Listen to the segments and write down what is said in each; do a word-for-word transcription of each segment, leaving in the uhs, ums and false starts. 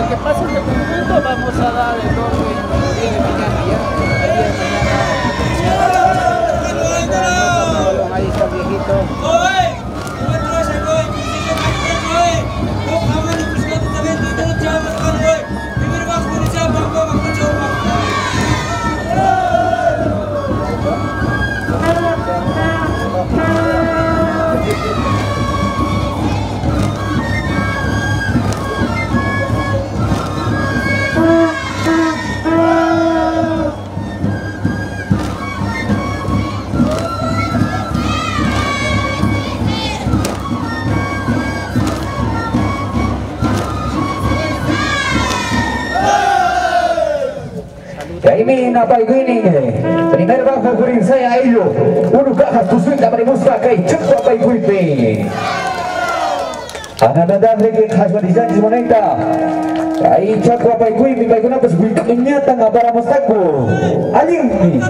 que pase este momento vamos a dar el orden el día de mañana ya. El día de mañana. Ahí está viejito. Kaimina Paiguini, primer bajo Curinsaya Ayo, uno cajas tu suita marimusa kai chukwa Paiguipi. Anadadang lagi khas badisan simoneta. Kai chukwa Paiguipi Paiguna pas buinya tanga para mustaku. Aling ni.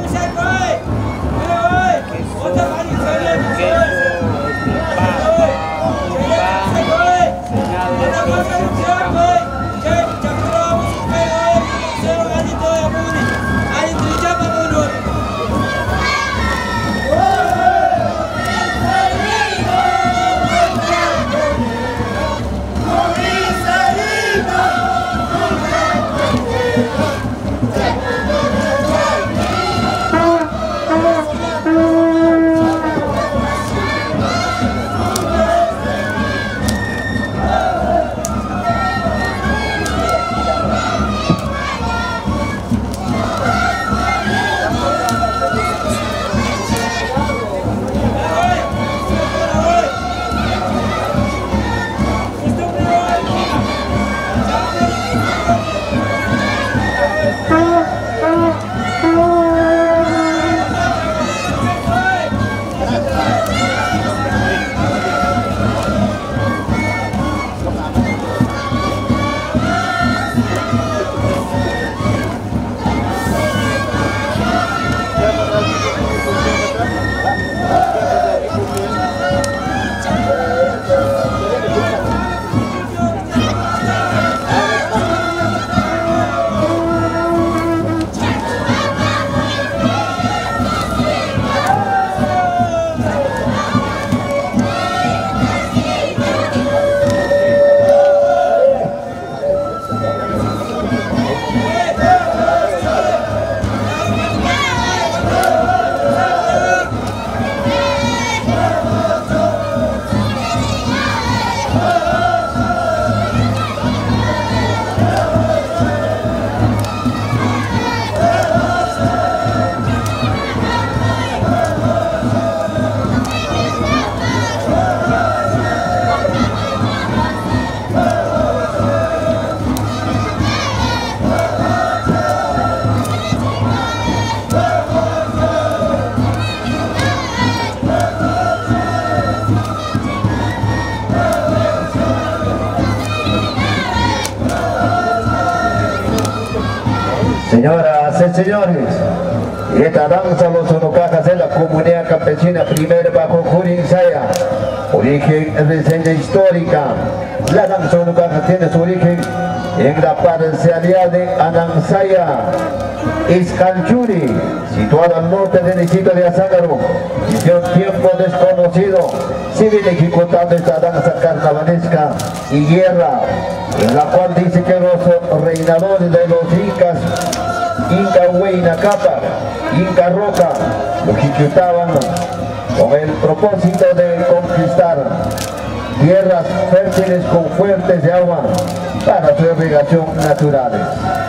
Señoras y señores, esta danza los onocajas de la comunidad campesina primer bajo Curinsaya, origen reseña histórica. La danza onocaja tiene su origen en la parcialidad de Anansaya, Iscanchuri, situada al norte del distrito de Azángaro, y de un tiempo desconocido se viene ejecutando esta danza carnavalesca y guerra, en la cual dice que los reinadores de los incas, Inca Huayna Capa, Inca Roca, lo ejecutaban con el propósito de conquistar tierras fértiles con fuentes de agua para su irrigación naturales.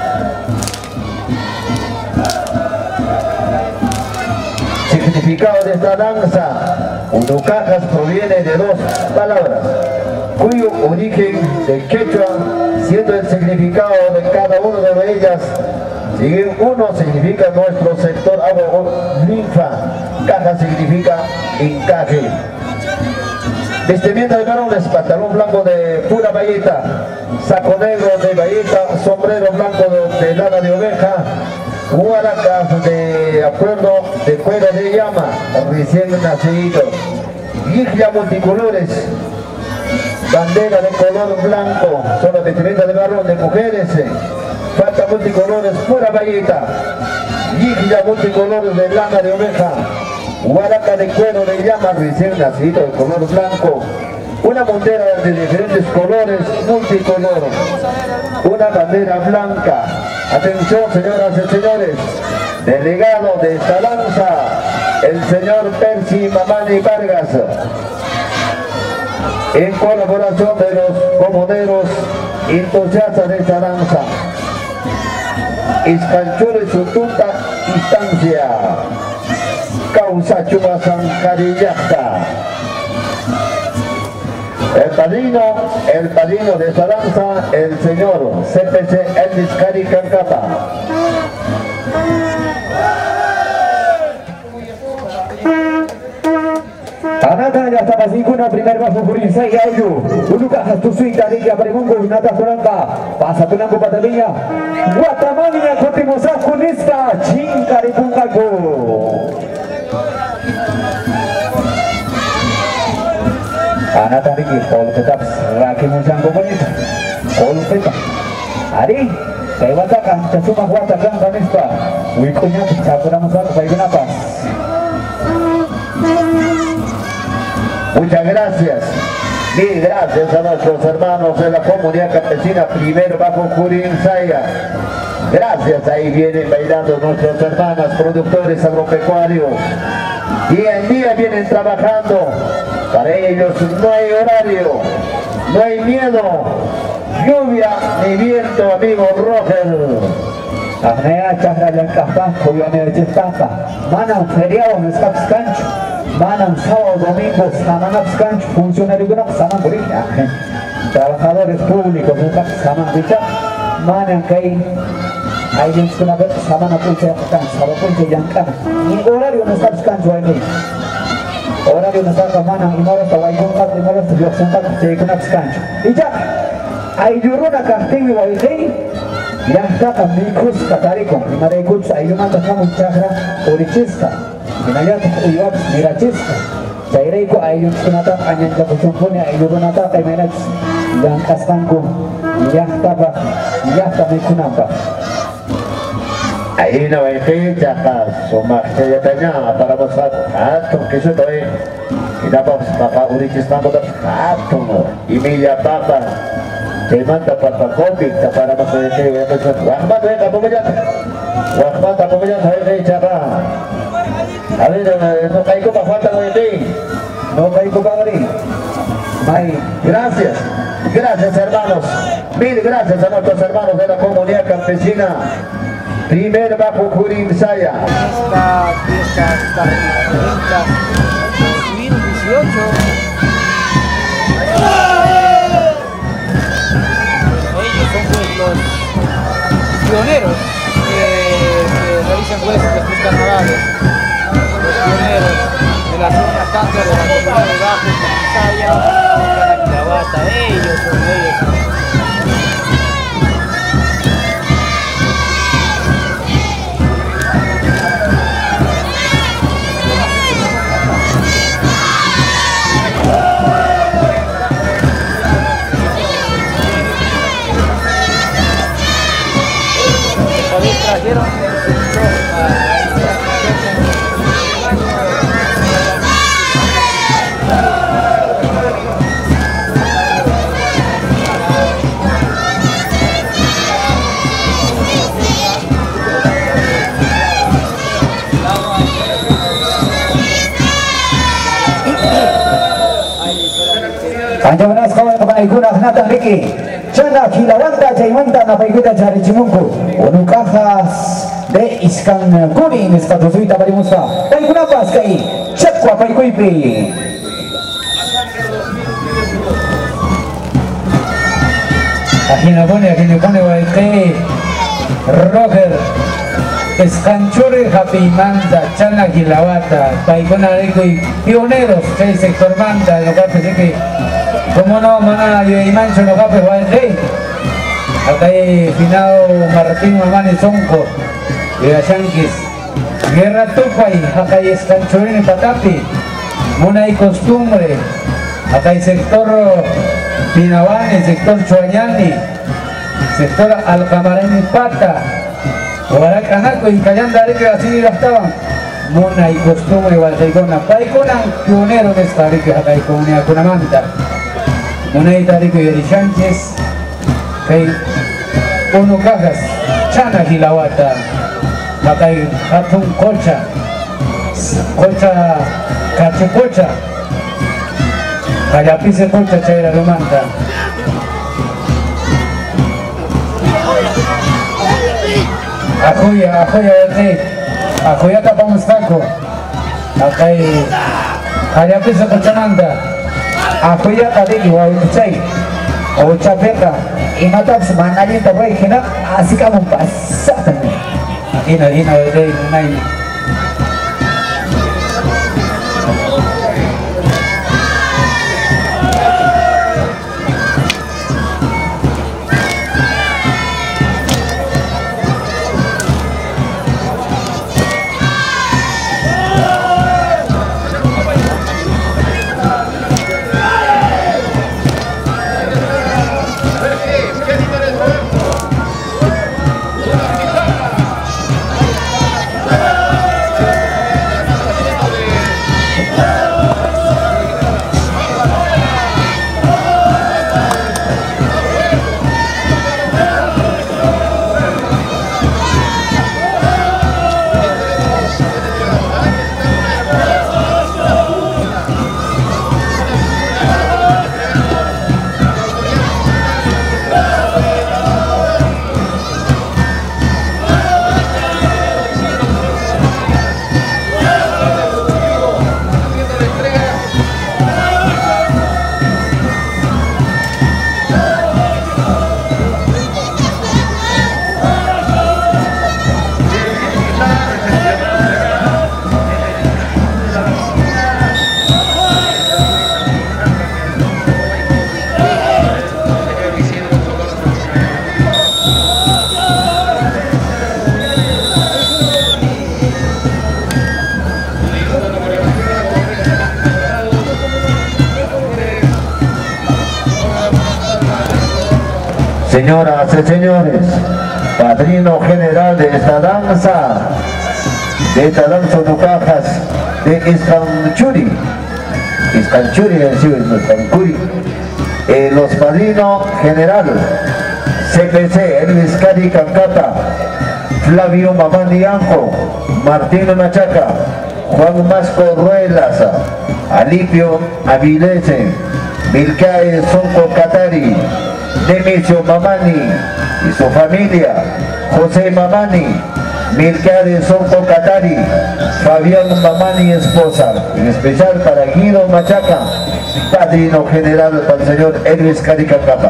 Significado de esta danza, Unucajas proviene de dos palabras, cuyo origen de quechua, siendo el significado de cada una de ellas. Si uno significa nuestro sector agua o linfa, caja significa encaje. Vestimenta de varones, pantalón blanco de pura bayeta, saco negro de bayeta, sombrero blanco de, de lana de oveja, guaracas de acuerdo de cuero de llama, recién nacido, guijla multicolores, bandera de color blanco, son las vestimentas de varón de mujeres, falta multicolores, pura vallita, guilla multicolores de lana de oveja, guaraca de cuero de llama recién nacido de color blanco, una montera de diferentes colores, multicolor, una bandera blanca. Atención, señoras y señores, delegado de esta lanza, el señor Percy Mamani Vargas, en colaboración de los comoderos entusiastas de esta danza. Iscanchuro y su tuta instancia, causa chuba sancarillasta. El padrino, el padrino de esta danza, el señor C P C Elvis Cari Cancapa. Anata ya estaba sin una primer bajo por Insai Ayu. Uluka tu suita de que apregungo nata Franca. Pasa tunango patabilla. Guatamania continuamos con esta chinga de Pungago. Anata Riki, kalau tetap laki musang komunis, kalau tetap, hari, saya watakan, cuma watakan kanista, wikunya bisa kurang besar, baik kenapa? Muchas gracias, mil gracias a nuestros hermanos de la comunidad campesina primero bajo Curinsaya. Gracias, ahí vienen bailando nuestras hermanas productores agropecuarios. Día en día vienen trabajando. Para ellos no hay horario, no hay miedo, lluvia ni viento, amigo Roger. Karena cara yang kapal, koyane jestapa. Mana feriado no está descanso. Mana sábado domingo sama descanso. Funcionario guna sama boleh. Trabajadores públicos no sama bicara. Mana kai alguien que no sama no puede descanso. Sama puede yang kan. Ni horario no está descanso ini. Horario no está mana y no está guayonca y no está diosenta se con descanso. Y ya hay yuruna castigo y guayay. Ya está también cruz catarico. Primera cruz ahí no manda como chakra orichista. Inayat uyab mirachista. Cairaiku ayun sunata anyan kapusumpuni ayun nata kay menak yang kastanku. Ya está ba. Ya está me kunapa. Ahí no hay fecha, suma saya tanya para masyarakat atau kisah tu eh kita papa uricis nampak atau email apa cuman dapat kopi para masyarakat yang macam Rahmat eh apa macam Rahmat apa macam saya saya cakap hari no kayak aku bawa tahu ini No kayak aku bawa ini. Baik, gracias, gracias hermanos, mil gracias a nuestros hermanos de la comunidad campesina. Primer bajo Curinsaya. Esta fiesta está treinta dos mil dieciocho. Ellos son pues los pioneros que, que realizan pues estos carnavales. Los pioneros de la zona tanto de la comunidad de Bajo Curinsaya, de Canaquilabata. Ellos son ellos. Trajeron Anjamanas kawan kapan iguna nata Ricky. Chana kilawanta jaimanta na paiguta jari chimungku. Unukahas de iskan kuning iskatu suita bari musa. Paiguna pas kai. Chakwa paiguipi. Ahina pone ahina pone waite Roger Escanchore Japimanda, Chana Gilawata, Paigona Ricky, pioneros del sector banda, lo que hace que como no, mana, yo y mancho no capes va el rey. Acá hay finado Martín Mamani Sonco, de las Yanquis. Guerra Tupay, acá hay Escanchorín y Patapi. Mona y costumbre. Acá hay sector Pinabán, el sector Chuañani, sector Alcamarani Pata, Guaracanaco y Cayandare que así estaban. Mona y costumbre Guarataicona, Paicona, pionero de esta rica Paicona, Kunamanta. Mona y Tarico y Sánchez, que uno cajas, Chana Gilawata, Macay Hatun Colcha, Colcha Cachecocha, Cayapise Colcha Chaira Romanta. Ajoya, Ajoya Verde, Ajoya Tapamos Taco, Acay Cayapise Colchamanta, Ajoya Tadiki, Guayuchay, o Chapeta, y matas manalin tapay kina, así como pasatan. Ina, ina, Verde, Nai. Señoras y señores, padrino general de esta danza, de esta danza de cajas de Iscanchuri, Iscanchuri, Iscanchuri, eh, los padrinos general, C P C, Elvis Cari Cancata, Flavio Mamani Anjo, Martino Machaca, Juan Masco Ruelas, Alipio Avilese, Milcae Sonco Catari, Nemesio Mamani y su familia, José Mamani, Milcae Sonco Catari, Fabián Mamani esposa, en especial para Guido Machaca, padrino general para el señor Elvis Cari Cancata.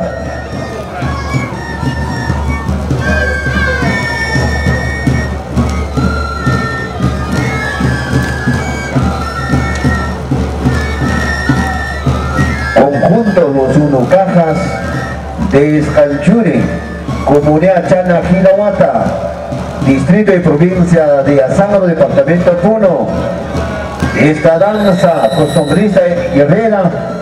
Conjunto Los Uno Cajas de Iscanchuri, Comunidad Chana Gilawata, Distrito y Provincia de Azángaro, Departamento Puno. Esta danza costumbrista y guerrera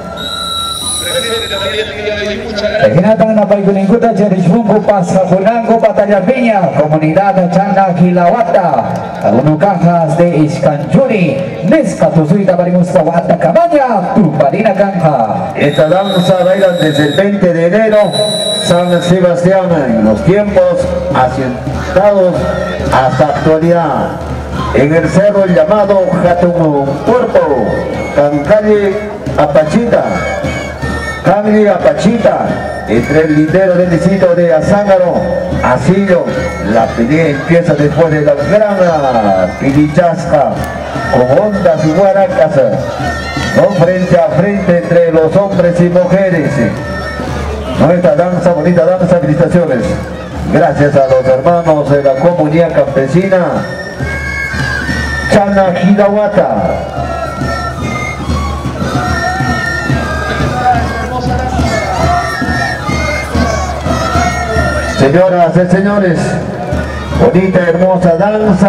Reginatan na paigulinguta Jerishungu Pasajunango Batalla Piña, Comunidad Chana Gilawata, Uno Cajas de Iscanchuri, Nesca Tuzuita Barimusta Wata Cabaña, Tuparina Canja. Esta danza bailan desde el veinte de enero, San Sebastián, en los tiempos asentados hasta actualidad. En el cerro llamado Jatun Cuerpo, Cancale Apachita, Calle Apachita, entre el lindero del distrito de Azángaro, Asillo. La pelea empieza después de la gran pilichasca, con ondas y guaracas, no frente a frente entre los hombres y mujeres. Nuestra danza, bonita danza, felicitaciones. Gracias a los hermanos de la comunidad campesina Chana Gilawata. Señoras y señores, bonita hermosa danza,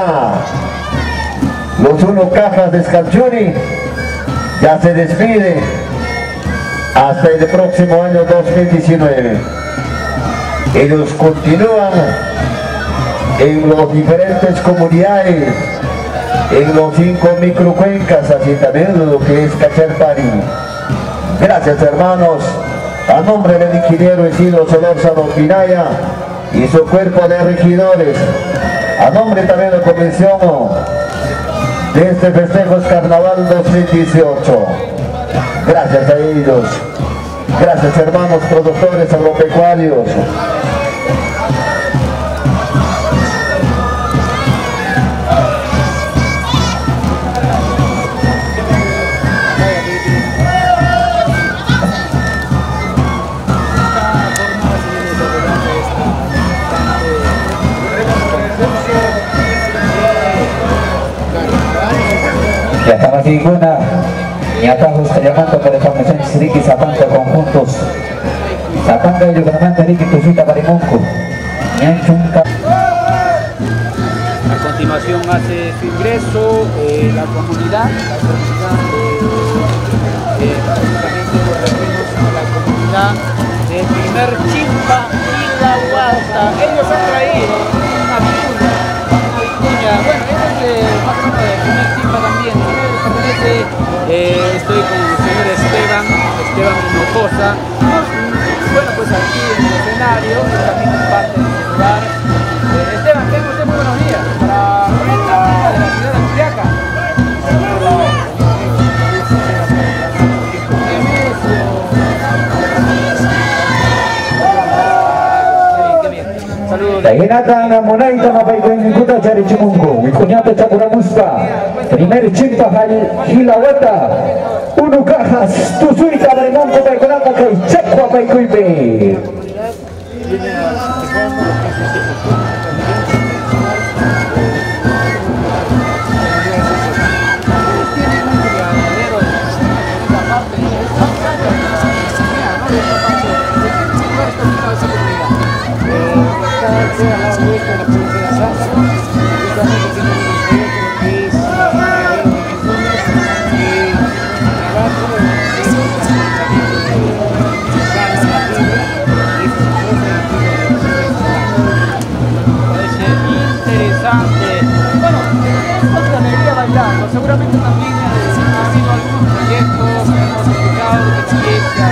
Los Uno Cajas de Iscanchuri ya se despide hasta el próximo año dos mil diecinueve. Ellos continúan en las diferentes comunidades, en los cinco microcuencas, así también lo que es Cacharpari. Gracias, hermanos, a nombre del ingeniero Isidro Solórzano Pinaya y su cuerpo de regidores, a nombre también de la comisión de este festejos Carnaval dos mil dieciocho. Gracias a ellos. Gracias, hermanos productores agropecuarios. Ya estamos di guna nyata harus llamando pada pemeriksaan sedikit sapangka conjuntos sapangka juga naman dari kita suita parimongko nyanchunka. A continuación hace su ingreso eh, la comunidad, la comunidad de, eh, prácticamente los referimos a la comunidad del primer Chimpa y la Huasta. Ellos han traído una vicuña, una vicuña, bueno, ellos eh, más o menos del primer Chimpa también, ¿no? Eh, estoy con el señor Esteban, Esteban Hinojosa. Bueno, pues aquí en el escenario, también es parte de este lugar. Eh, Esteban, tengo usted muy buenos días para la de la ciudad de Juliaca. Saludos. Tahinata na monaita mabaiko yung kuta cari cimungo. Wikunyata capura muspa. Primer Chimpa Hilawata. Uno cajas. Tusuita barimongko baiko naka kay Chakwa baiko ibe. Seguramente también ha habido algunos proyectos que hemos escuchado de experiencia,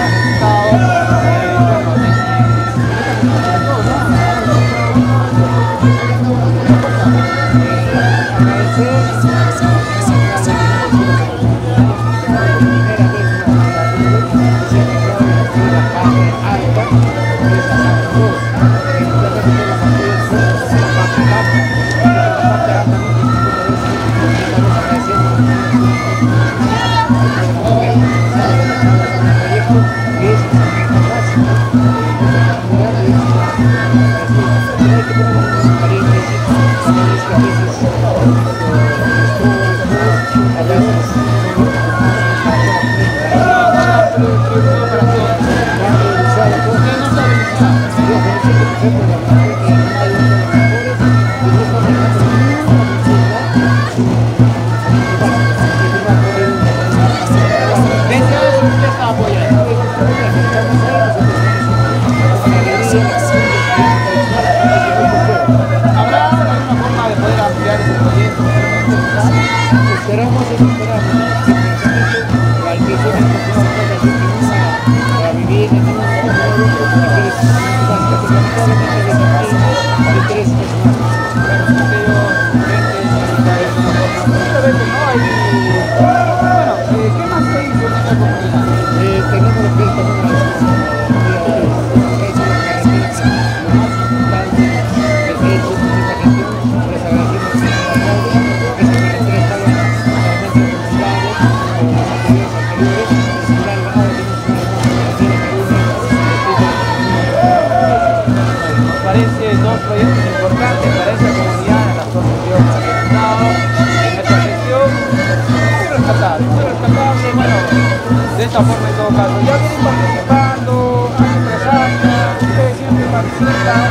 de esta forma en todo caso. Ya vienen participando, año tras año, ustedes siempre participan,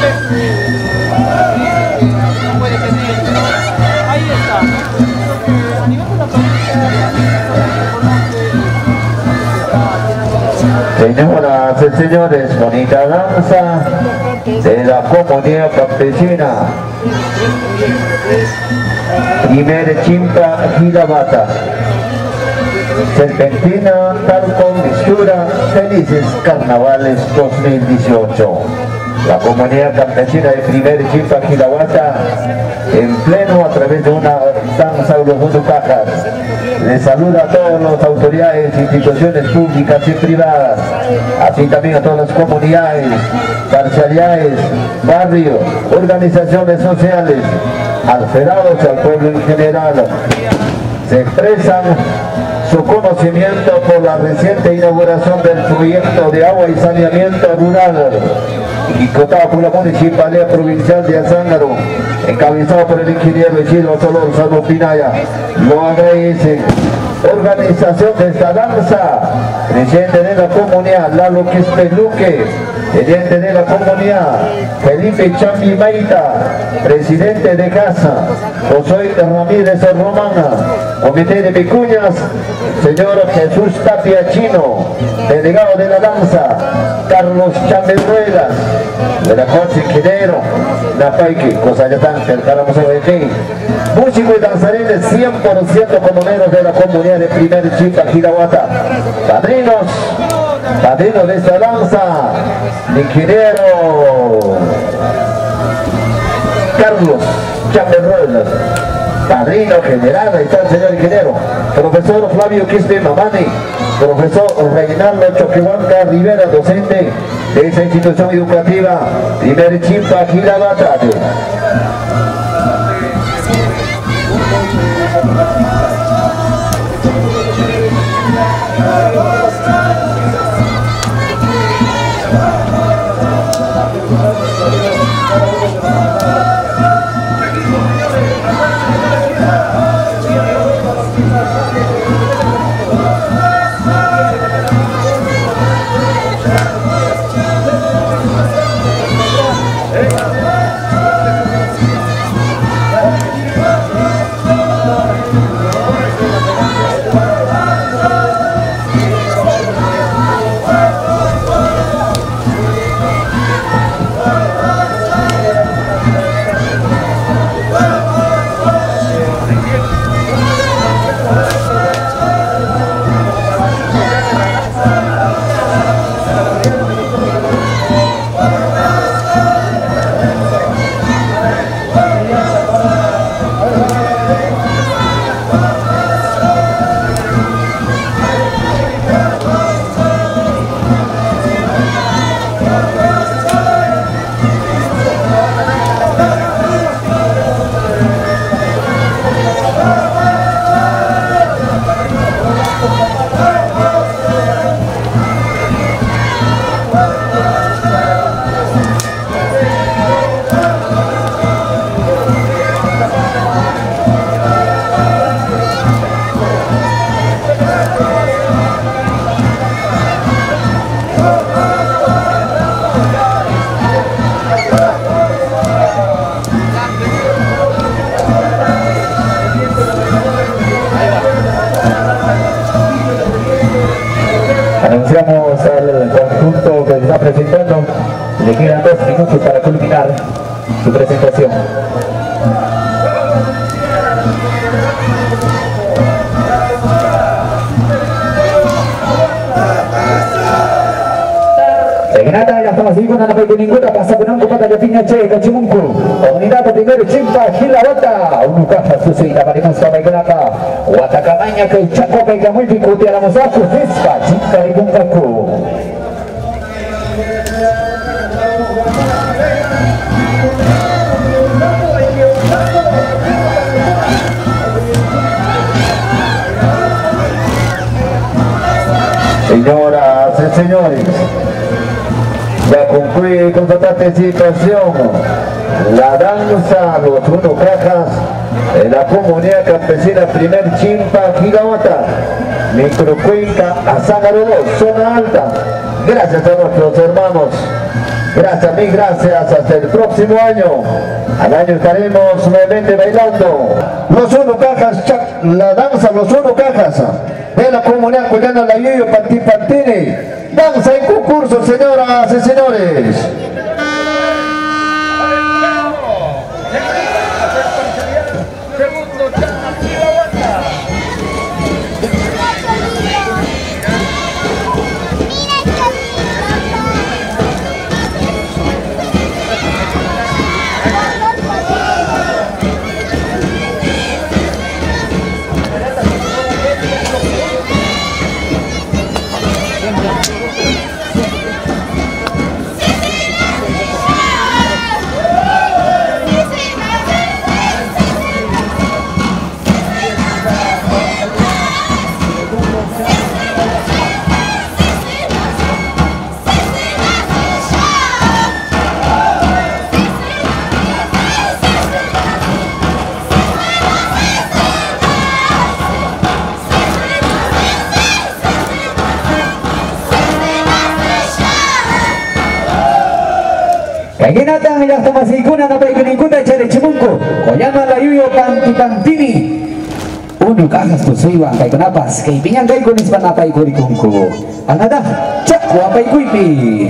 que no puede tener, pero ahí está, ¿no? Creo que a nivel de la provincia, la gente reconoce, se está llenando de Señoras y señores, bonita danza de la comunidad campesina. Primer chimpa Gilabata. Serpentina, talco, mistura, felices carnavales dos mil dieciocho. La comunidad campesina de primer chimpa Gilabata en pleno a través de una danza de los Unucajas. Les saluda a todas las autoridades, instituciones públicas y privadas, así también a todas las comunidades, parcialidades, barrios, organizaciones sociales, al federados y al pueblo en general. Se expresan su conocimiento por la reciente inauguración del proyecto de agua y saneamiento rural ejecutado por la Municipalidad Provincial de Azángaro, encabezado por el ingeniero Isidro Solórzano Pinaya. Lo agradece. Organización de esta danza, presidente de la comunidad Lalo Quispeluque, presidente de la comunidad Felipe Chambi Maita, presidente de casa José Ramírez Romana, comité de Vicuñas, señor Jesús Tapia Chino, delegado de la danza Carlos Chamberruelas, de la Concha Ingeniero Napaique, cosa ya tan cercamos a aquí, músico y danzarines cien por ciento comuneros de la comunidad de primer chimpa Gilabata. Padrinos, padrinos de esta danza, el ingeniero Carlos Chamberruelas, padrino general, ahí está el señor ingeniero, profesor Flavio Quispe Mamani, profesor Reinaldo Choquehuanca Rivera, docente de esa institución educativa, primer chimpa Gilabata. Anunciamos al conjunto que se está presentando, le quedan dos minutos para culminar su presentación. Segenata ya estamos así con la parte ninguna pasa con un pata de piña che cachimunku. Unidad de primero chimpa Gilabata. Unucaja susuita parimos para Ignata. Watacamaña que chaco pega muy picote a la mozaku fispa chimpa de Gungaku. Señoras y señores, ya concluye con su participación la danza Los Unucajas de la comunidad campesina primer chimpa Gilabata, microcuenca Azángaro dos, zona alta. Gracias a nuestros hermanos, gracias, mil gracias, hasta el próximo año. Al año estaremos nuevamente bailando Los Unucajas, la danza Los Unucajas de la comunidad cuyana La Yuyo Pantipantini. Danza en concurso, señoras y señores. Kaginatan yang tamasikuna na paikunikuta cari cimunku koyana layuyo panti pantini unu kakas kusuiwa kay kunapas kay pinyan kay kunis panapay kurikunku anada cak wapay kuipi.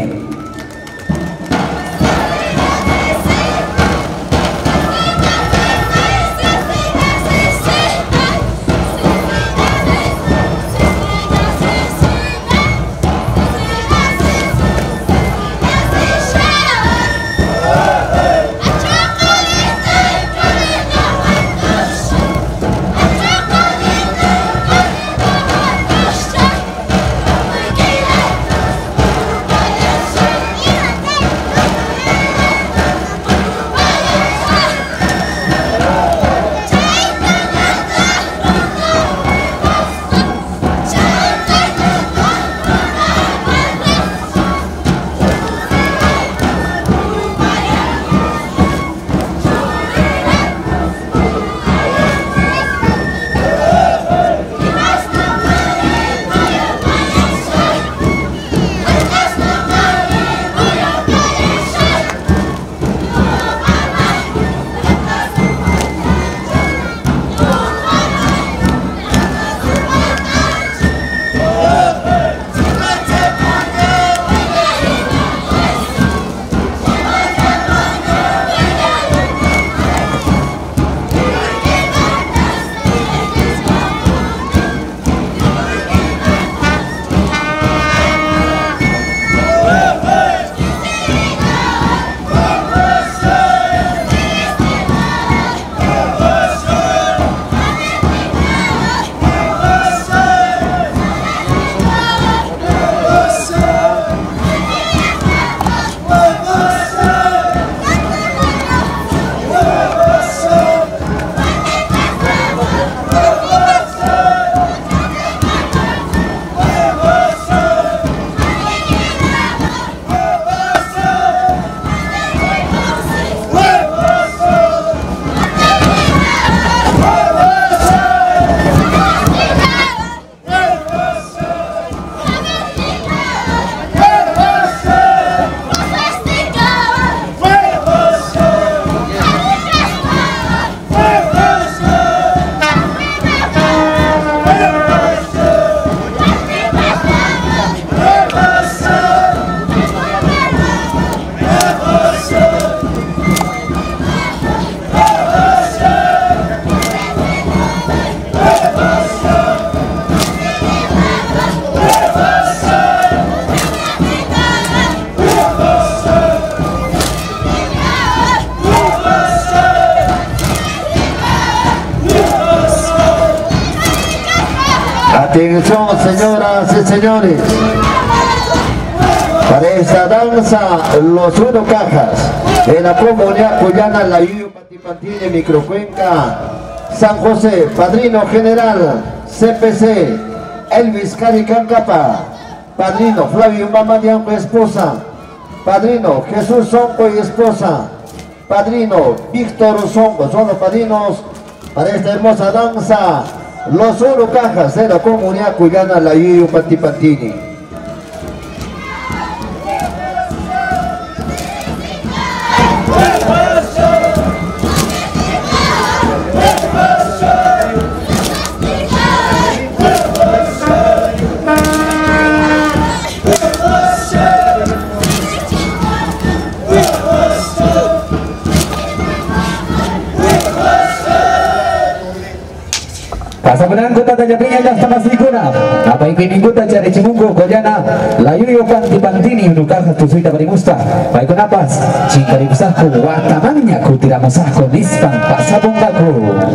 Atención, señoras y señores, para esta danza los uno cajas de la comunidad cuyana la Yuyu Patipantini Microcuenca San José, padrino general C P C Elvis Caricancapa, padrino Flavio Mamadianco esposa, padrino Jesús Sonco y esposa, padrino Víctor Sonco, son los padrinos para esta hermosa danza. Los oro cajas de la comunidad cuyana la Yuyu Patipantini. Abraham kota tajapinya jasta masikuna. Apa ini kota cari cimungko kojana. Layuyo panti pantini nukaha tusuita barimusta. Baik napas. Jika dibesahku watamannya ku tidak mesahku nispang pasabung baku.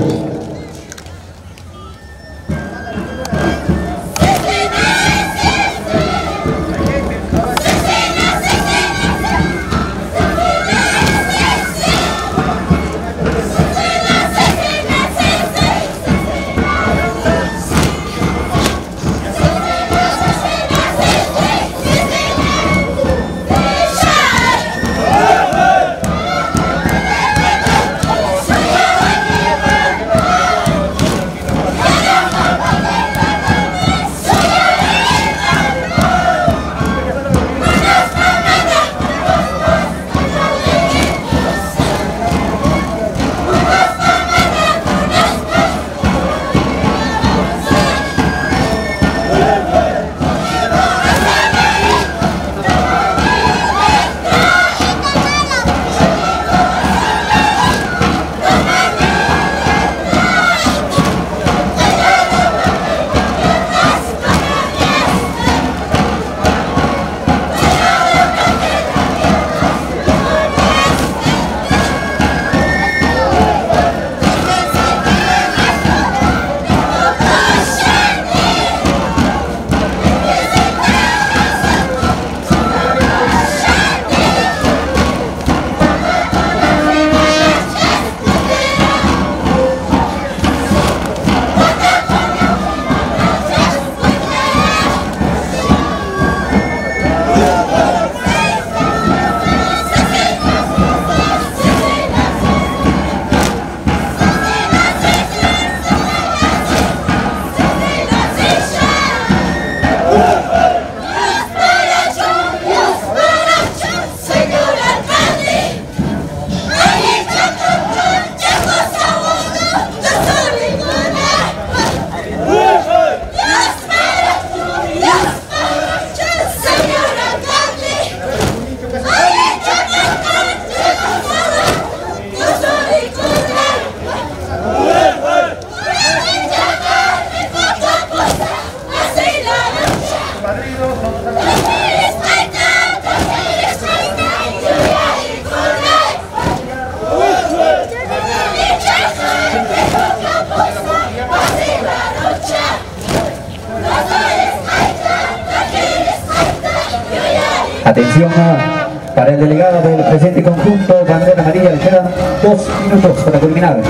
Atención para el delegado del presente conjunto, bandera amarilla, le quedan dos minutos para culminar.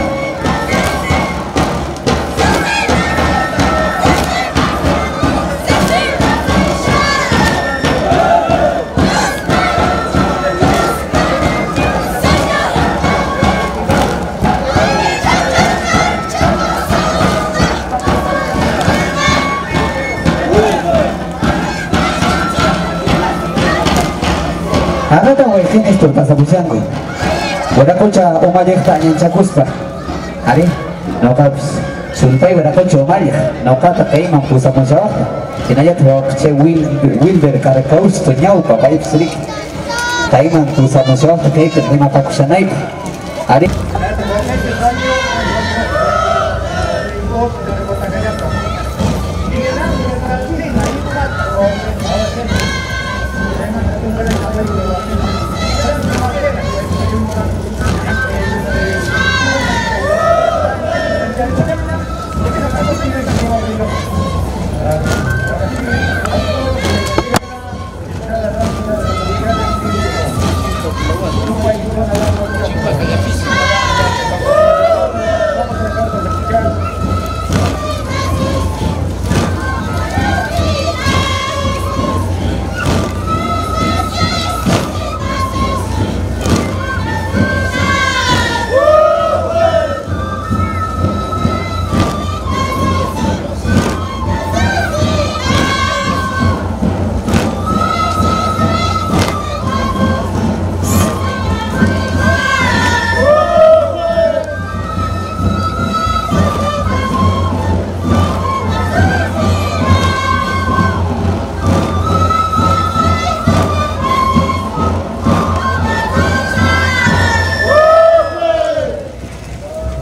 Anata wey tienes tu pasabusiango. Wadakocha omayek tanya chakuspa. Ari, naukaps sulpai wadakocha omayek. Naukata kay mampusa mo siya. Kinaya tuwak che wilder karakaus to nyau pa baik srik. Kay mampusa mo siya kay kaya matakusanay. Ari.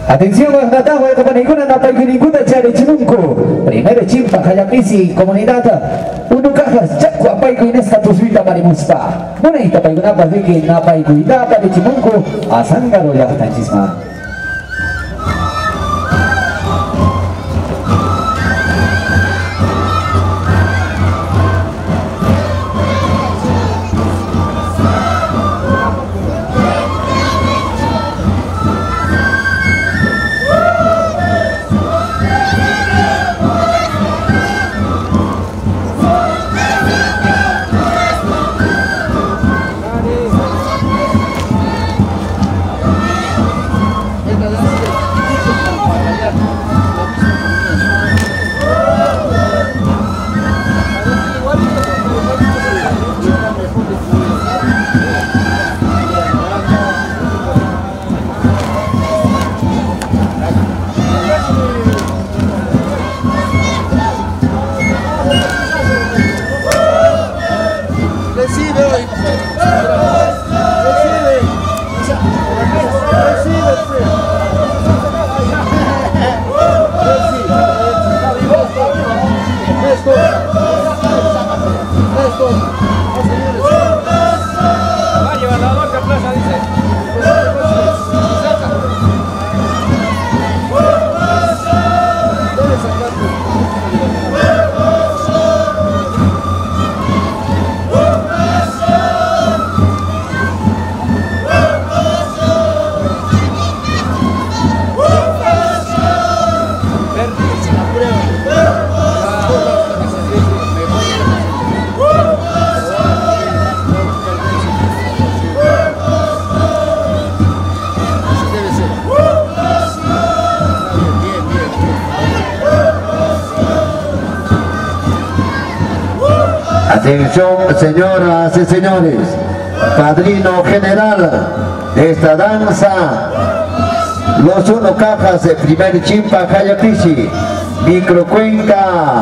Atención, Guangatá, Guaycapaniguna, Napaiguiniguta, Charichununku. Primero Chimpa, Hayapisi, comunidad. Uno cajas, Chaco, Apaico, Inesca, Tusvita, Marimuspa. Bonita, Paigunapa, Vicky, Napaiguida, Parichimunku, Azangaro, Yachisma. Atención, señoras y señores, padrino general de esta danza, los uno cajas de primer Chimpa, Hayapisi, Microcuenca,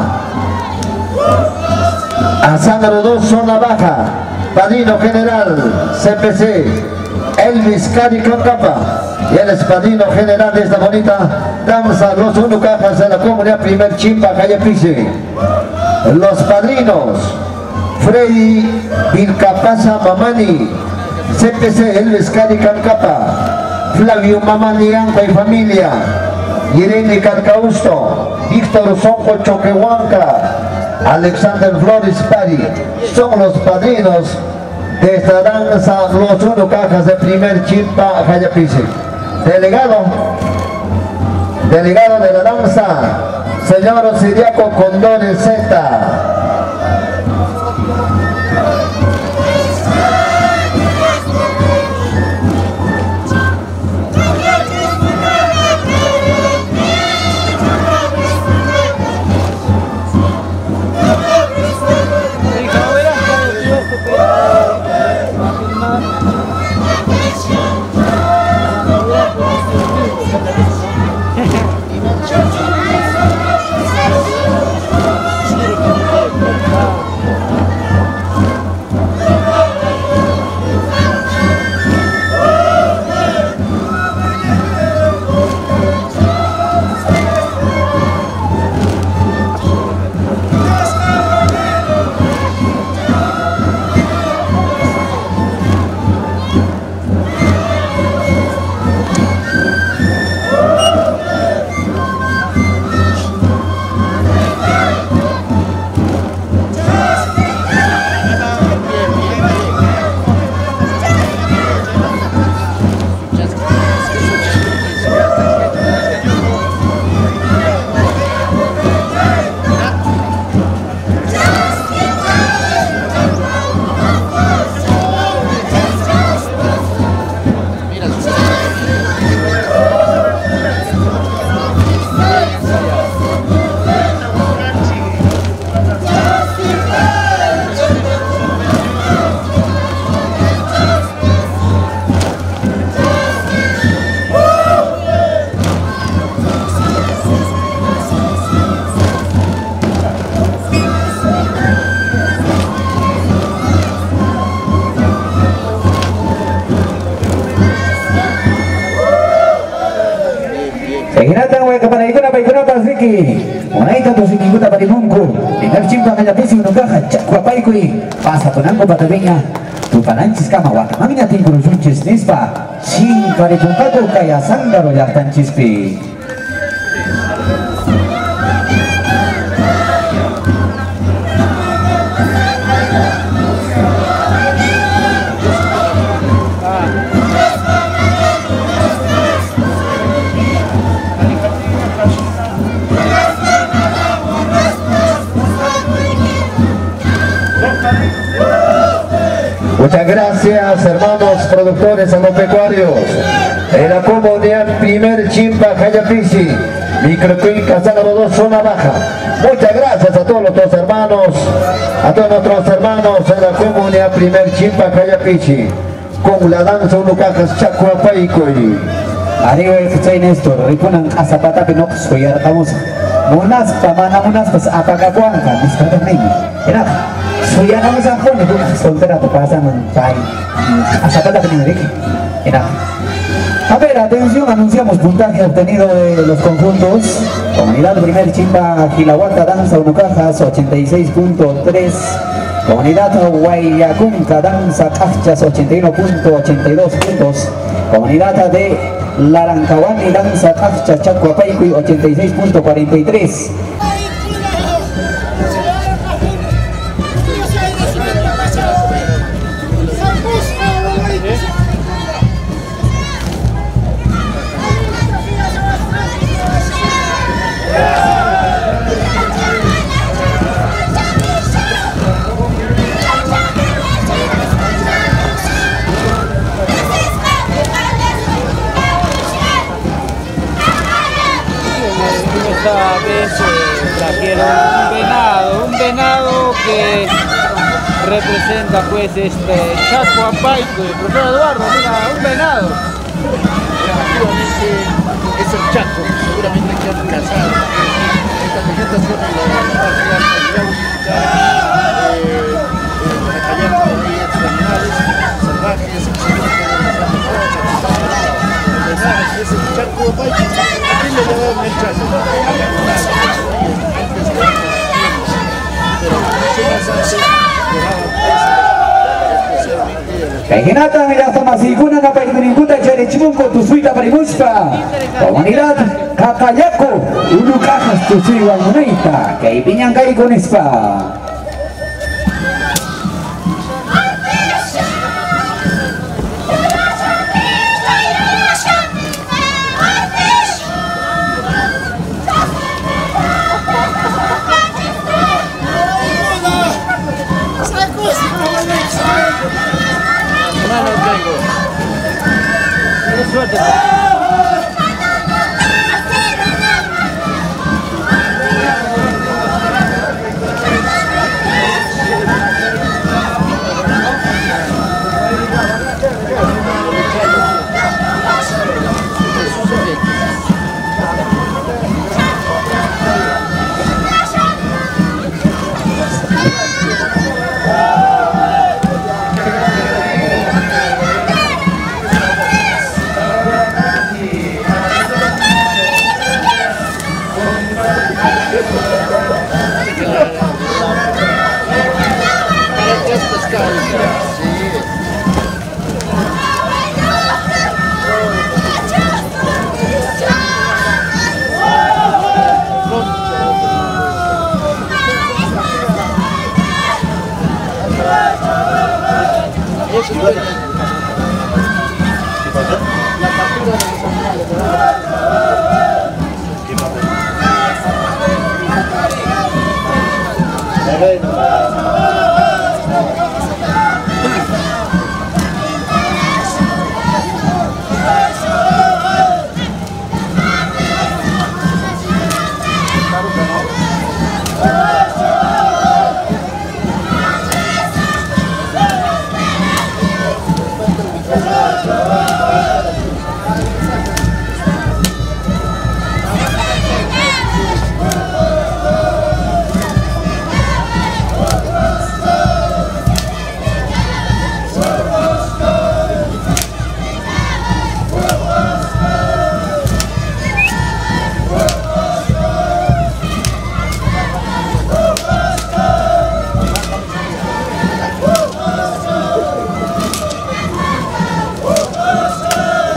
Azangaro dos, zona baja, padrino general, C P C, Elvis Cari Cancapa, y él es padrino general de esta bonita danza, los uno cajas de la comunidad primer Chimpa, Hayapisi. Los padrinos, Freddy Vilcapasa Mamani, C P C Elvis Cari Cancapa, Flavio Mamani Anca y familia, Irene Carcausto, Víctor Sonco Choquehuanca, Alexander Flores Pari, son los padrinos de esta danza, los uno cajas de primer Chimpa, Hayapisi. Delegado, delegado de la danza, señor Siriaco Condores Z. na paikunapas Ricky. Unaita to si Kikuta Parimunku. Tinggal chimpa kaya pisi unugaha chakwa paikui. Pasa tonango patabinya. Tu pananchis kama wata maminya tingkuru junchis nispa. Sin kare kumpako kaya sangaro yaktan chispi. Muchas gracias, hermanos productores agropecuarios. En la comunidad primer Chimpa Cayapichi, Microcuinca Sángaro dos, zona baja. Muchas gracias a todos nuestros hermanos, a todos nuestros hermanos en la comunidad primer Chimpa Cayapichi, con la danza Unucajas Chacuapaicoy. Arriba el Chay Néstor, Ripunan Azapata Pinox, Coyartamos, Monaspa, Mana Monaspas, Apagapuanca, Discata Nemi. Era. Suya naman sa ako, soltera to pasa ng pain. Azapata Pinimeric. Era. A ver, atención, anunciamos puntaje obtenido de los conjuntos. Comunidad Primer Chimpa Gilahuata Danza Unucajas ochenta y seis punto tres. Comunidad Guayacunca Danza Cachas ochenta y uno punto ochenta y dos puntos. Comunidad de Larancahuani Danza Cachas Chacuapaicuy ochenta y seis punto cuarenta y tres. Esta vez eh, trajeron un venado, un venado que representa pues este Chacuapaico, el profesor Eduardo, mira, un venado. Efectivamente es el Chaco, seguramente que han cazado. Estas vegetaciones de la parte alta de la callar por ahí estos animales salvajes, excelentes de las aves, es el Chacuapaico. ¿A quién le llamaban el Chaco? Kahinata mirasa masiguna na paikunibuta cari cimunko tusuita parimuspa. Komunidad Kakayako Unucajas tusuiwan munaita. Kay pinyang kay kunispa. Suerte.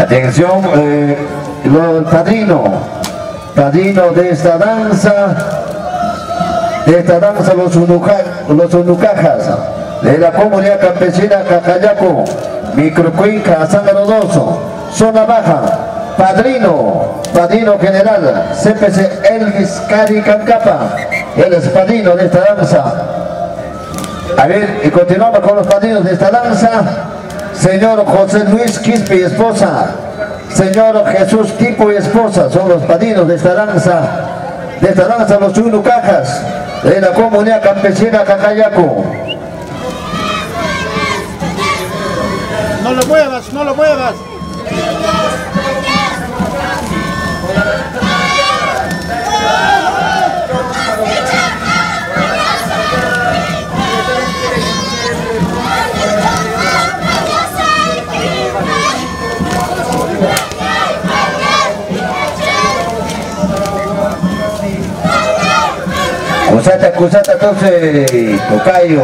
Atención, eh, el padrino, padrino de esta danza, de esta danza los, unuca, los unucajas, de la comunidad campesina Cacayaco, Microcuinca, Sangarodoso, Zona Baja, padrino, padrino general, C P C Elvis Cari Cancapa, él es padrino de esta danza. A ver, y continuamos con los padrinos de esta danza. Señor José Luis Quispe y esposa, señor Jesús Tipo y esposa, son los padrinos de esta danza, de esta danza los unucajas, de la comunidad campesina Cacayaco. No lo muevas, no lo muevas. Cusata, cusata, entonces, tocayo.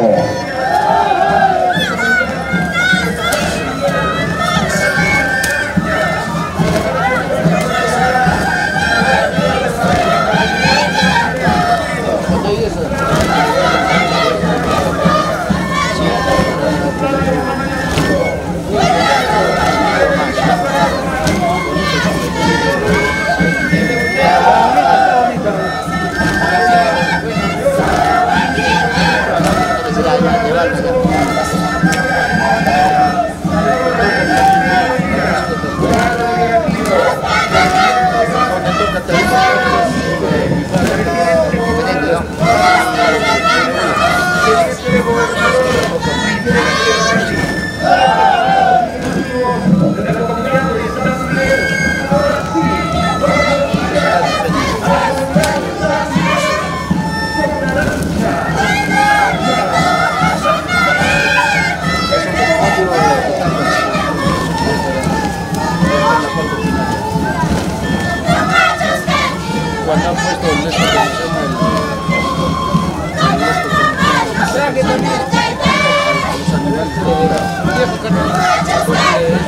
Cuando han puesto el esto que se llama el, el esto que traje también a los animales de la viejo carnal.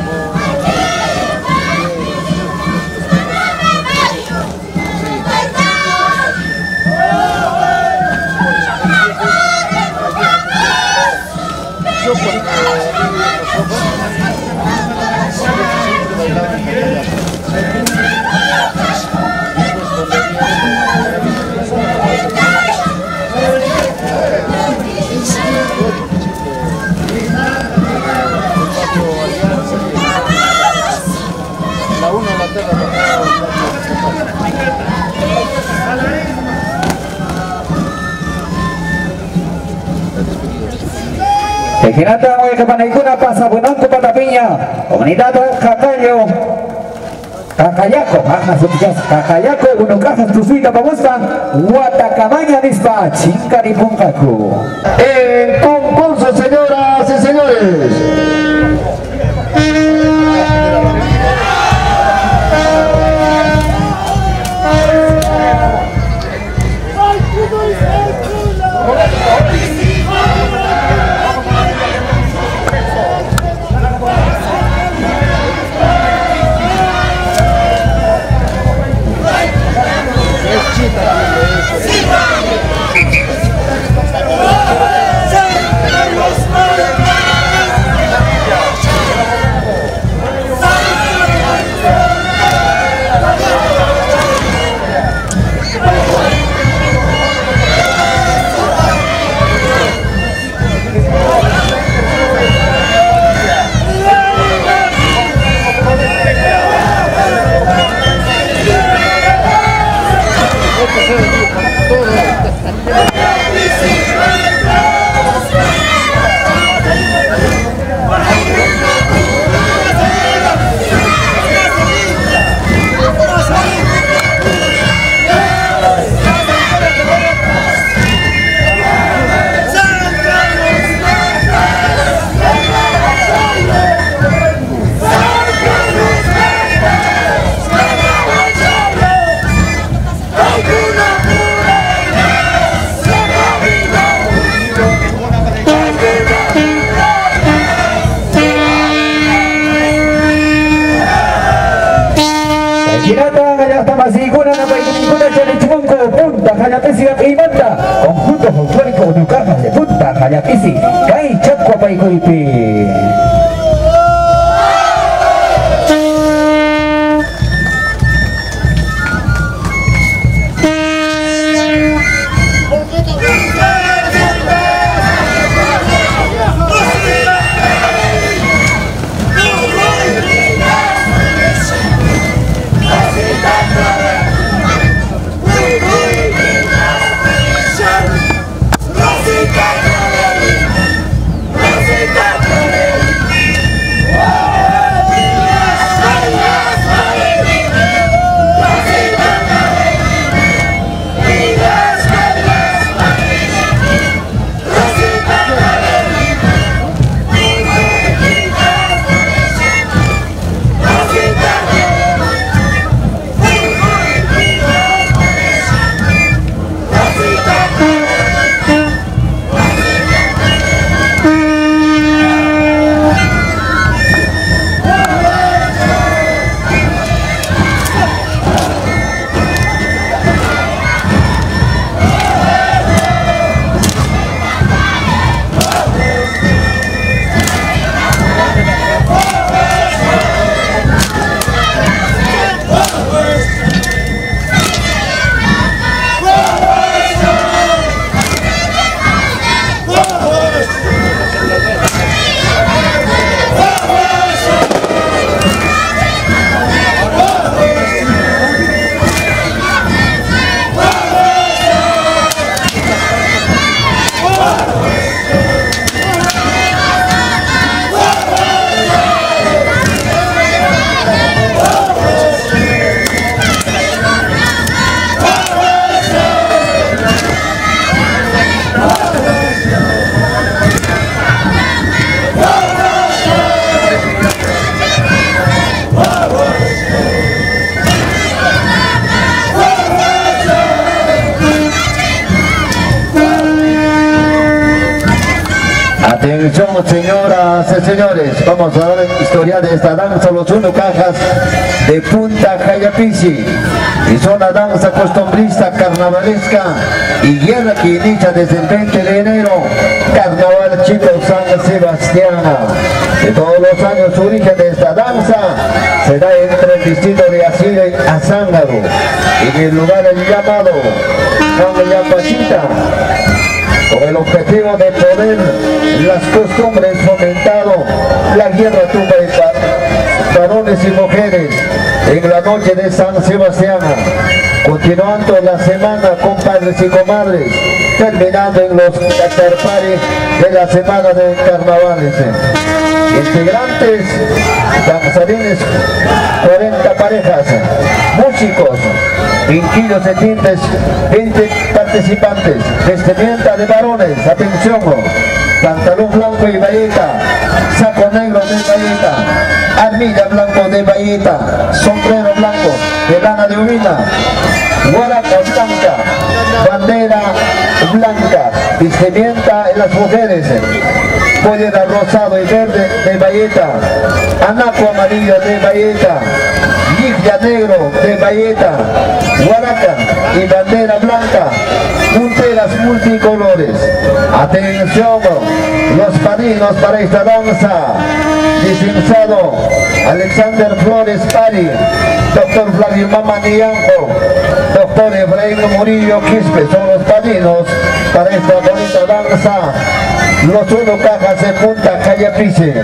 Yo cuando los ojos siempre bailaban en la la uno la terra Ejinata moy kapanaykuna pasa bunanku patapiña comunidad Cacayo Cacayaco, ajá, Cacayaco, unucajas tusuita pamusta, Guatacamaña nispa, Chincaripuncacu. En concurso, señoras y señores. Jinata ya está masiguna na paikuna charichunko punta Jayapisi Imanta conjunto folclórico Unucajas de punta Jayapisi Kai Chacua Paikuipi. Atención, señoras y señores, vamos a dar historia de esta danza, los Unucajas de Punta Jayapisi. Es una danza costumbrista carnavalesca y guerra que inicia desde el veinte de enero, Carnaval Chico San Sebastián. De todos los años, su origen de esta danza se da entre el distrito de Asilo y Azángaro, en el lugar llamado Camayapachita, con el objetivo de poner las costumbres fomentado la guerra tumba de varones y mujeres en la noche de San Sebastián, continuando la semana con padres y comadres, terminando en los catarpares de la semana de carnavales. Integrantes, danzarines, cuarenta parejas, músicos, quinquillos de tintes, veinte participantes, vestimenta de varones, atención, pantalón blanco y bayeta, saco negro de bayeta, armilla blanco de bayeta, sombrero blanco de lana de ovina, guaraca blanca, bandera blanca, vestimenta en las mujeres, pollera rosado y verde de bayeta, anaco amarillo de bayeta, guilla negro de bayeta, guaraca y bandera blanca, punteras multicolores. Atención, los padrinos para esta danza, licenciado Alexander Flores Pari, doctor Flavio Mamanianco, doctor Efraín Murillo Quispe, son los padrinos para esta bonita danza, los Unucajas de Punta Jayapisi.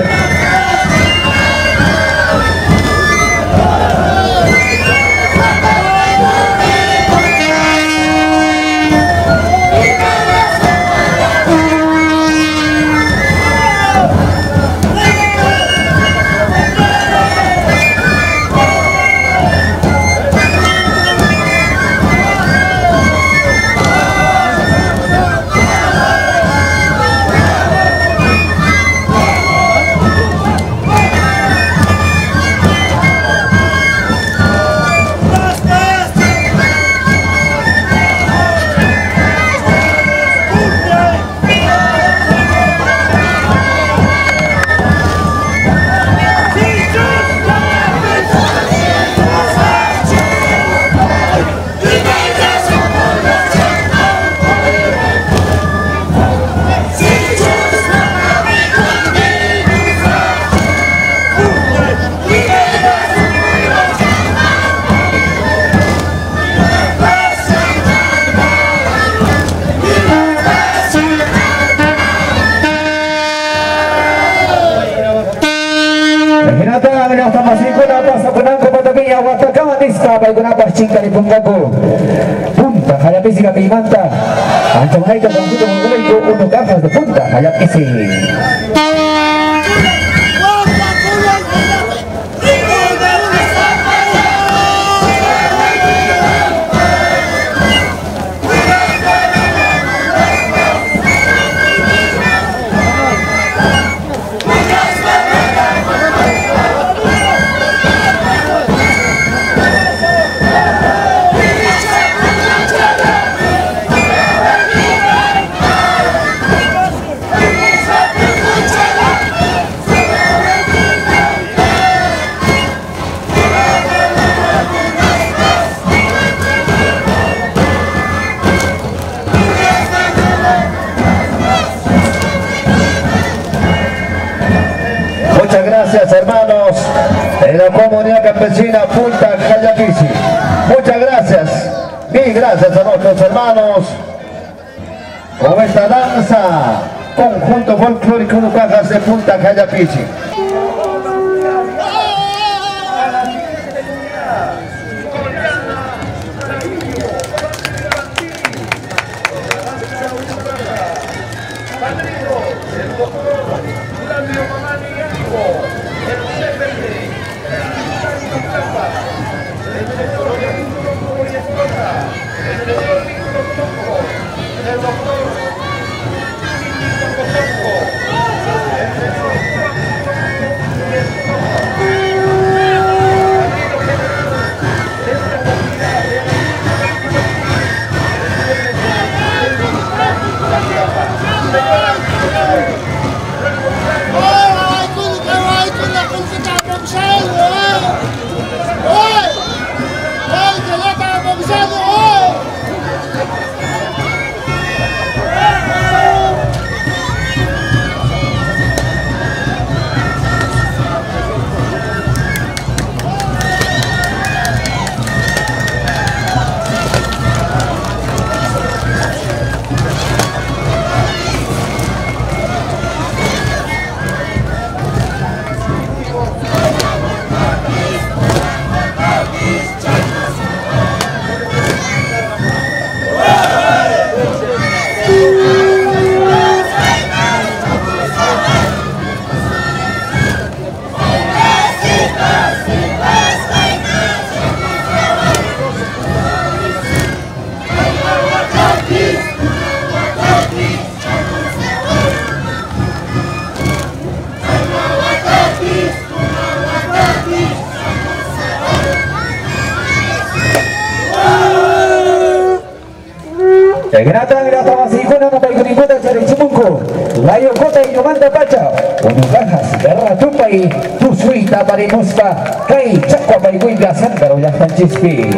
masih guna pasa benang kepada kaya watakawa nista baik guna pas cingka di punggaku punta hayap isi kami manta ancam hai ka bangku tong mulai ko untuk kapas de punta hayap isi Gracias hermanos de la comunidad campesina Punta Jayapisi. Muchas gracias, mil gracias a nuestros hermanos con esta danza conjunto folclórico Unucajas de Punta Jayapisi. Ganatang data masih guna napai kuningkutan dari Cemungku Layo kota Inumanda Paca Unugahas darah tupai Tusui tabari muspa Kai cakwa bai gui gasan baru yang pancispi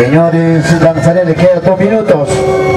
Señores, danzaré, le quedan dos minutos.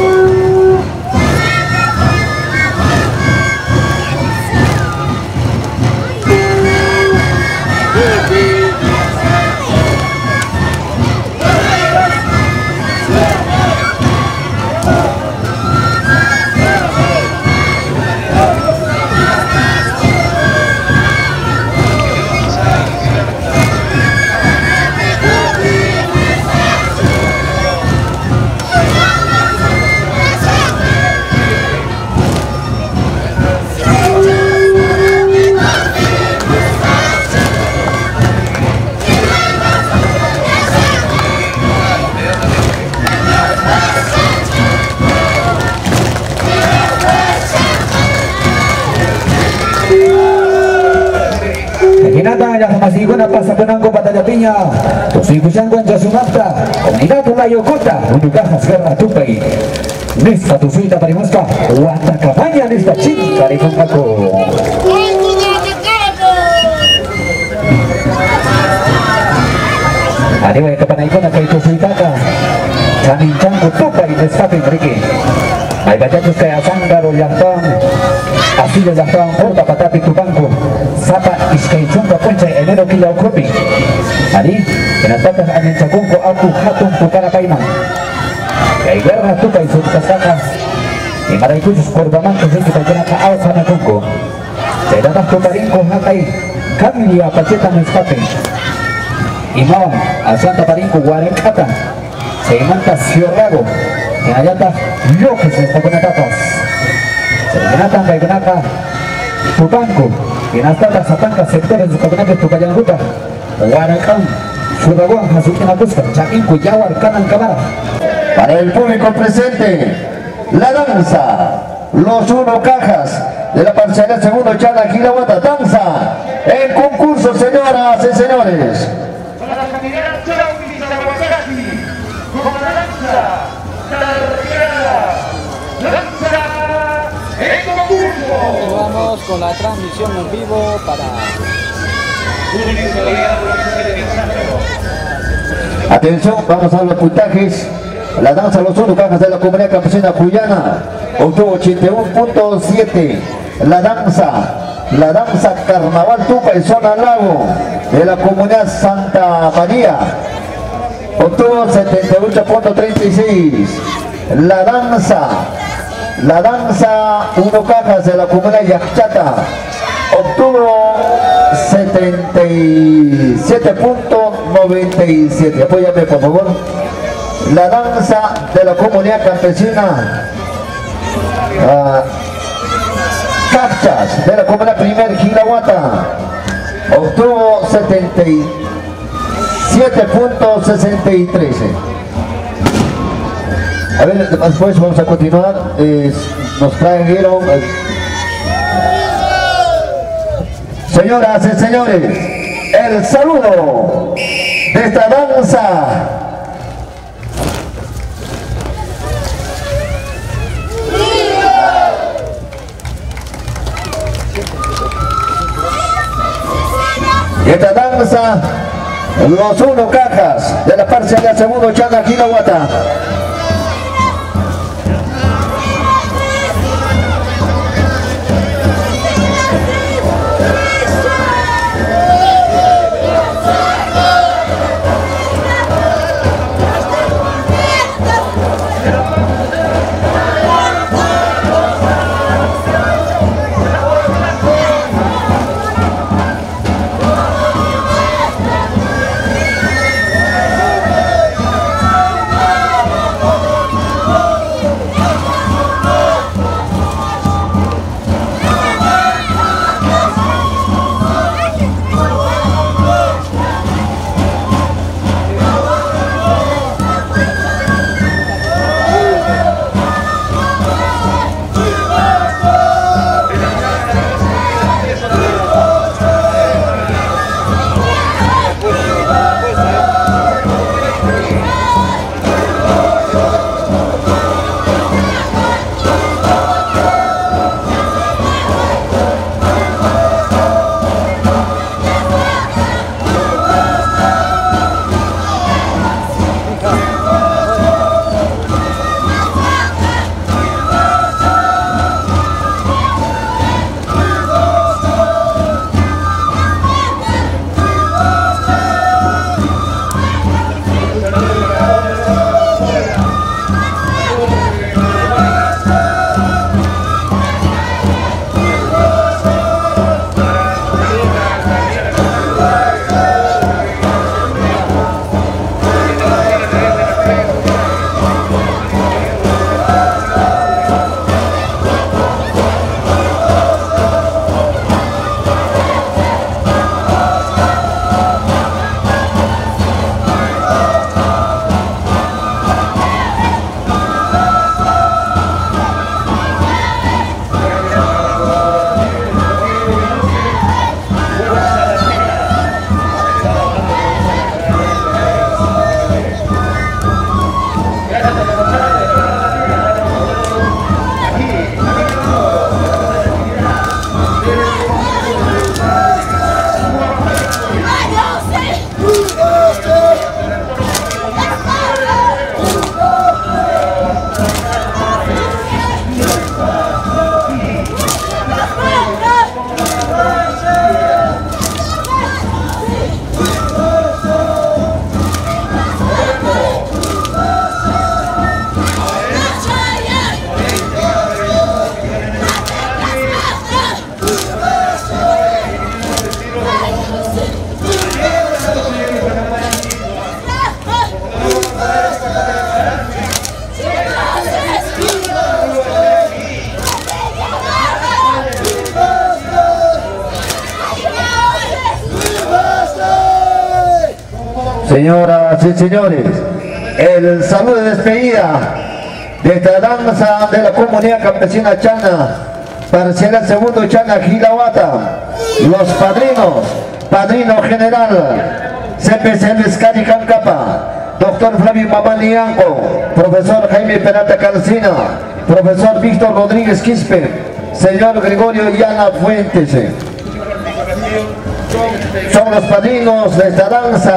Hinata yang masih guna pasal penanggu batanya pinya Tusi kusangguan jasumapta Komunidad Ulayo Kota Unduka Hasgar Atupai Nista Tusuita Parimuska Wata Kapanya Nista Cinta di Pangkaku Adiwai kepanaikan Akai Tusuita ka Canincan Kutupai Nista Pingriki Ay bacatus kaya sanggaro yang tong asli yang tong porta patapi tubangku sapa iskai jumpa puncai enero kilau kopi hari kenapa angin cakungku aku hatung pukara kaiman kaya garra tukai suka saka imarai khusus korbaman kusi kita kena kaal sana kungku saya datang tukaringku hakai kami dia pacetan iskape imawan asanta paringku wareng kata saya mantas siorlago yang ayata lokis sa gunatatas sa ginatang kay gunaka tubangko ginastata sa tangka sektores sa gunaka tukayang ruta warakang sudawang hasukin akuskan chaking kuyawar kanan kamara. Para el público presente, la danza Los Uno Cajas de la parcela segundo Chana Gilawata danza en concurso, señoras y señores. Para la familia Chau y Zahuacasi, como la danza Vamos con la transmisión en vivo para atención, vamos a los puntajes. La danza Los Uno Cajas de la Comunidad Campesina Cuyana obtuvo ochenta y uno punto siete. La danza La danza Carnaval Tupa y Zona Lago de la Comunidad Santa María obtuvo setenta y ocho punto treinta y seis. La danza, la danza Uno Cajas de la Comunidad Yaxchata obtuvo setenta y siete punto noventa y siete. Apóyame por favor. La danza de la Comunidad Campesina uh, Cachas de la Comunidad Primer Gilawata obtuvo setenta y siete punto sesenta y tres. A ver, después vamos a continuar. Eh, nos trajeron eh. señoras y señores, el saludo de esta danza y esta danza Los Uno Cajas de la parcela segundo Chana Gilawata. Señoras y señores, el saludo de despedida de esta danza de la comunidad campesina chana, parcial segundo chana Gilawata, los padrinos, padrino general, C P C Vizcari Cancapa, doctor Flavio Mamanianco, profesor Jaime Peralta Calcina, profesor Víctor Rodríguez Quispe, señor Gregorio Llana Fuentes. Son los padrinos de esta danza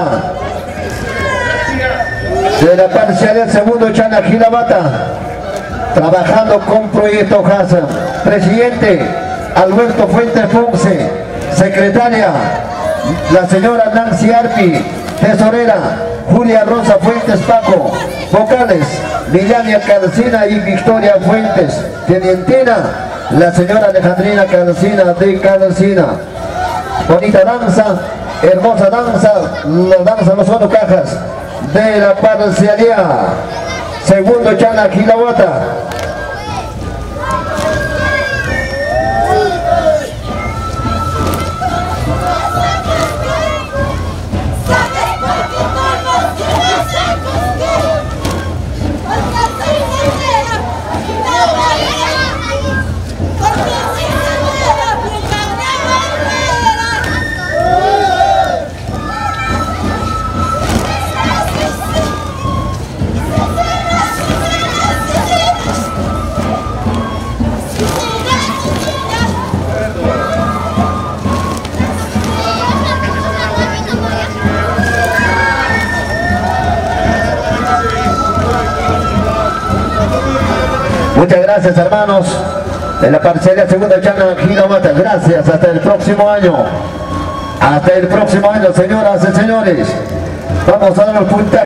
de la parcialidad segundo chana Gilawata, trabajando con Proyecto Casa. Presidente Alberto Fuentes Ponce, secretaria la señora Nancy Arpi, tesorera Julia Rosa Fuentes Paco, vocales Milania Calcina y Victoria Fuentes, tenientina la señora Alejandrina Calcina de Calcina. Bonita danza, hermosa danza, la danza Los Sonocajas de la parcialidad segundo chana Gilawata. Muchas gracias, hermanos de la parcialidad segunda chana Gilawata. Gracias, hasta el próximo año. Hasta el próximo año, señoras y señores. Vamos a dar el puntaje.